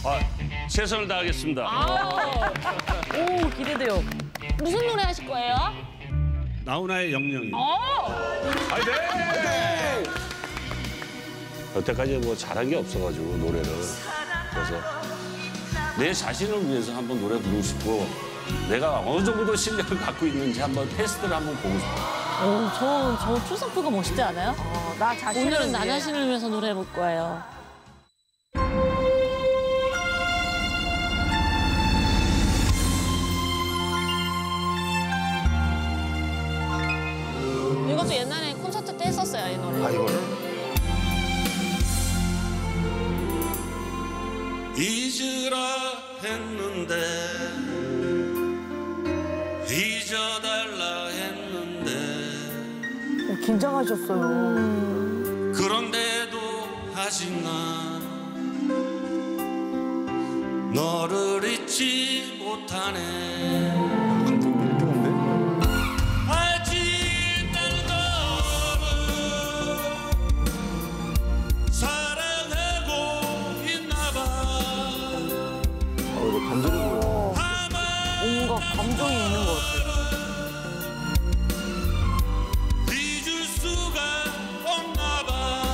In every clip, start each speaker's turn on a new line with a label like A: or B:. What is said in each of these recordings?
A: 최선을 다하겠습니다.
B: 오, 기대돼요. 무슨 노래 하실 거예요?
A: 나훈아의 영영이.
C: 화이팅!
A: 여태까지 뭐 잘한 게 없어가지고 노래를. 그래서 내 자신을 위해서 한번 노래 부르고 싶고 내가 어느 정도 실력을 갖고 있는지 한번 테스트를 한번 보고 싶어요.
B: 저 출석부가 멋있지 않아요?
D: 나 자신을
B: 오늘은 나
D: 위해.
B: 자신을 위해서 노래해 볼 거예요. 이것도 옛날에 콘서트 때 했었어요, 이 노래.
C: 아, 이거를?
A: 잊으라 했는데 잊어달라 했는데
D: 긴장하셨어요.
A: 그런데도 아직 난 너를 잊지 못하네. 아직 난 너를 사랑하고 있나 봐.
C: 이거 감정이 뭐야?
D: 뭔가 감정이 있는 것 같아요.
A: 잊을 수가 없나 봐.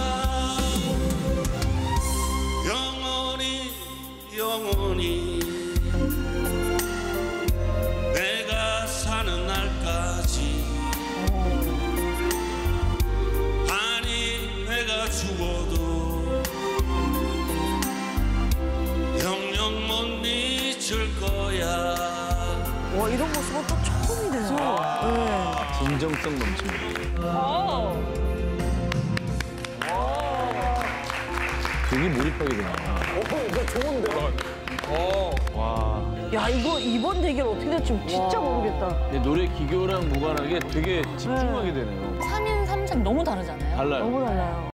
A: 영원히 내가 사는 날까지. 아니 내가 죽어도 영영 못 잊을 거야.
D: 와, 이런 모습은 또 처음이네요.
C: 진정성 넘칩니다. 되게 몰입하게 되네.
D: 이거 좋은데?
C: 와.
D: 야, 이거 이번 대결 어떻게 될지 진짜 모르겠다.
C: 근데 노래 기교랑 무관하게 되게 집중하게 되네요.
B: 3인 3색 너무 다르잖아요.
C: 달라요.
D: 너무 달라요.